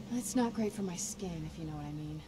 It's not great for my skin, if you know what I mean.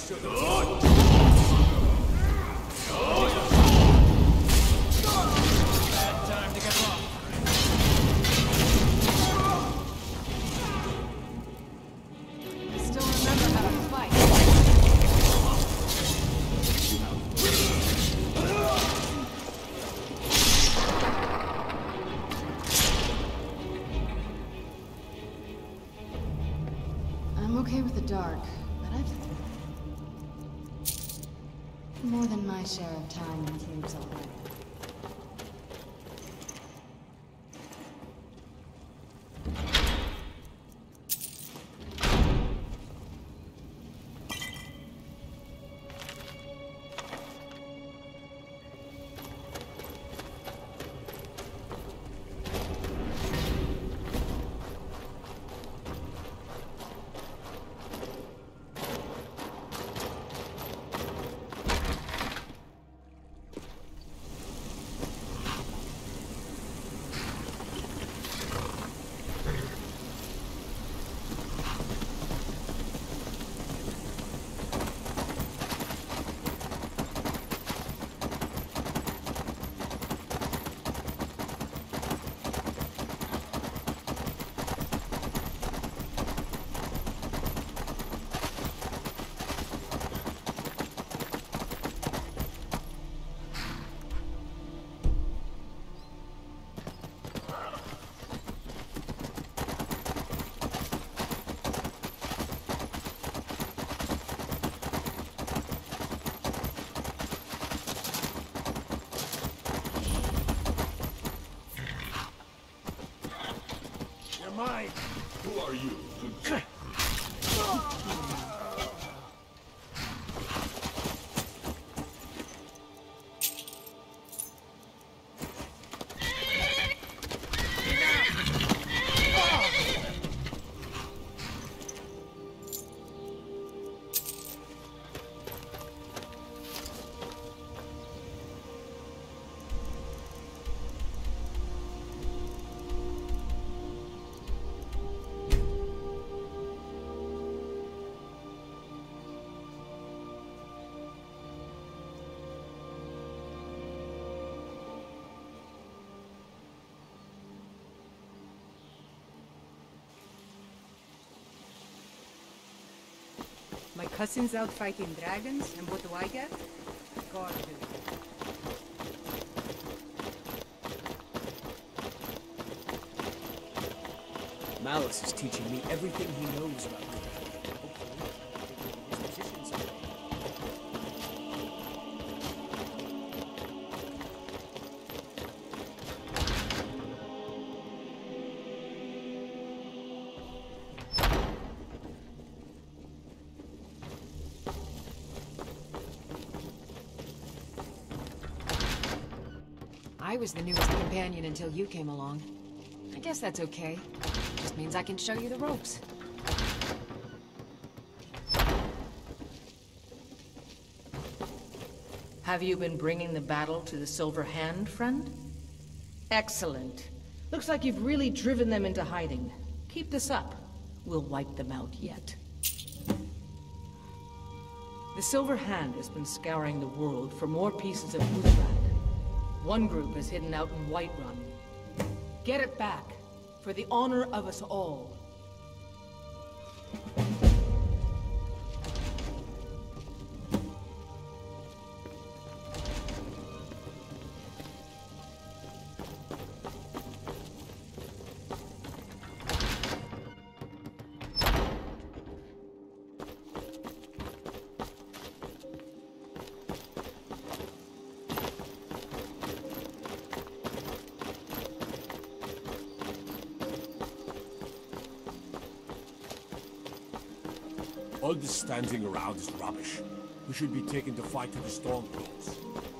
Bad time to get lost. I still remember how to fight. I'm okay with the dark, but I've more than my share of time in caves already. Mine. Who are you? My cousin's out fighting dragons, and what do I get? God do. Malice is teaching me everything he knows about me. Hopefully, his position someday. I was the newest companion until you came along. I guess that's okay. Just means I can show you the ropes. Have you been bringing the battle to the Silver Hand, friend? Excellent. Looks like you've really driven them into hiding. Keep this up. We'll wipe them out yet. The Silver Hand has been scouring the world for more pieces of Uthrad. One group is hidden out in Whiterun. Get it back, for the honor of us all. All this standing around is rubbish. We should be taken to fight to the Stormcloaks.